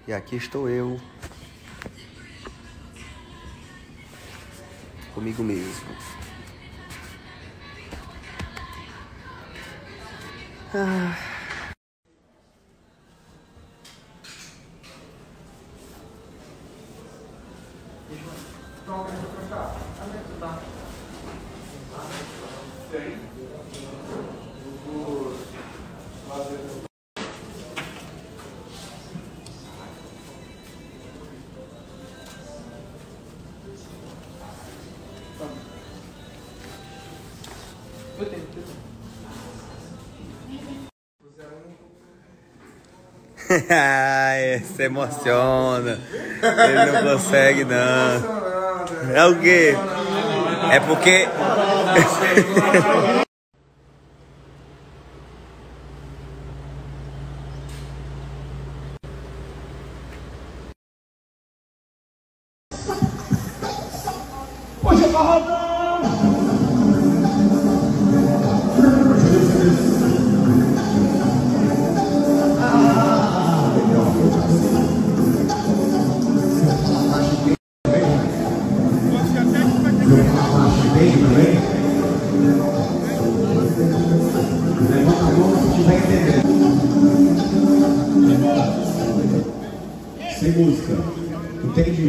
E aqui estou eu, comigo mesmo. Ai, se emociona. Ele não consegue, não. É o quê? É porque... Hoje é barradão! Sem música. Entendi.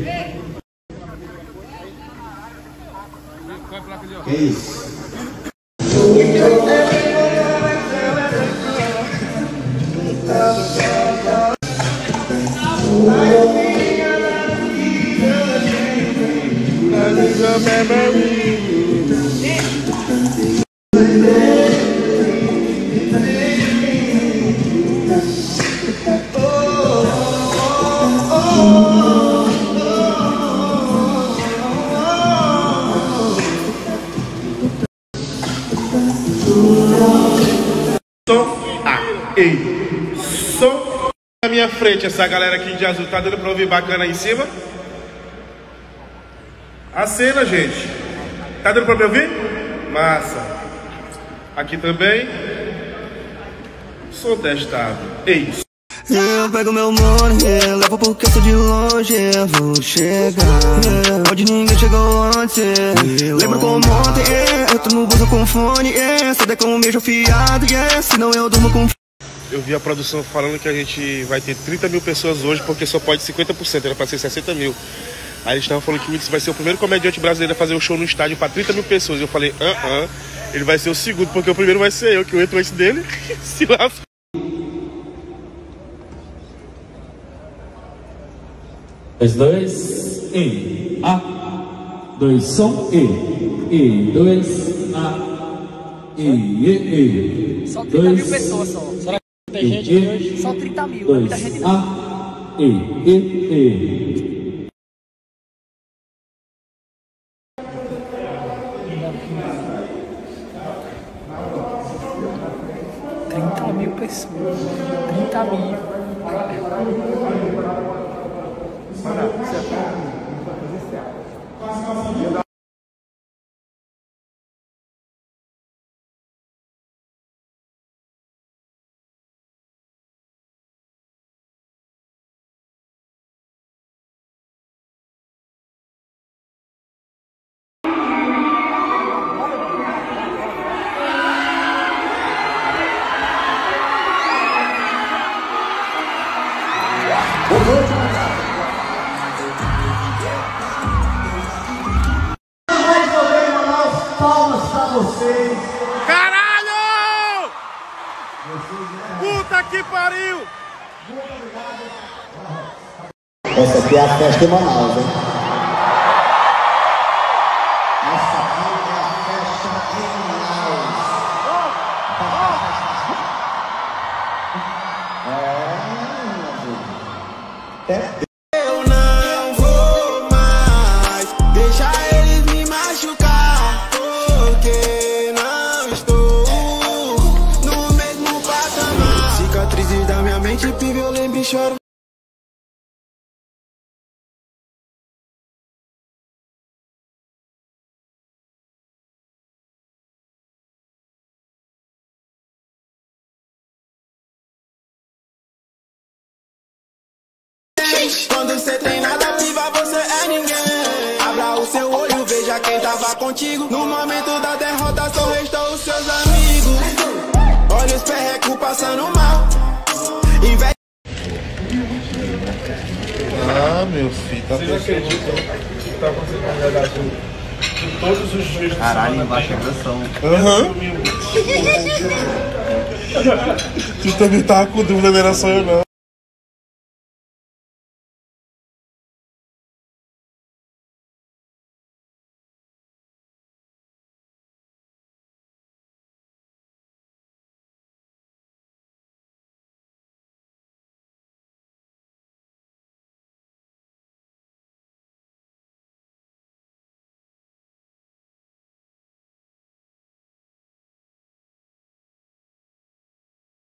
Que é isso? Ei, som na minha frente, essa galera aqui de azul, tá dando pra ouvir bacana aí em cima? A cena, gente. Tá dando pra me ouvir? Massa. Aqui também. Som testado. Ei. Eu pego meu money, levo porque eu sou de longe, vou chegar onde ninguém chegou antes. Lembro como ontem, eu tô no bolso com fone, CD com o mesmo fiado, senão eu durmo com... Eu vi a produção falando que a gente vai ter 30 mil pessoas hoje, porque só pode 50%, era pra ser 60 mil. Aí eles estavam falando que o Mix vai ser o primeiro comediante brasileiro a fazer um show no estádio pra 30 mil pessoas. Eu falei, ele vai ser o segundo, porque o primeiro vai ser eu, que eu entro antes dele, se lá. 3, 2, 1, A, 2, som, E, 2, A, E. Só 30 mil pessoas só. Será que tem gente hoje? Só 30 mil, não é muita gente não. A, E. 30 mil pessoas. 30 mil. Palmas pra vocês. Caralho! Puta que pariu! Essa aqui é a festa em Manaus, hein? Essa aqui é a festa em Manaus. Eu não vou mais deixar eles me machucar, porque não estou no mesmo patamar. Cicatrizes da minha mente, pive, eu lembro e choro. vez. Quando cê tem nada viva, você é ninguém. Abra o seu olho, veja quem tava contigo. No momento da derrota só restou os seus amigos. Olha os perrecos passando mal. Ah, meu filho, tá pensando que tá acontecendo de todos os dias. Caralho, embaixo é agressão. Aham. Tu também tava com dúvida, não era só eu não.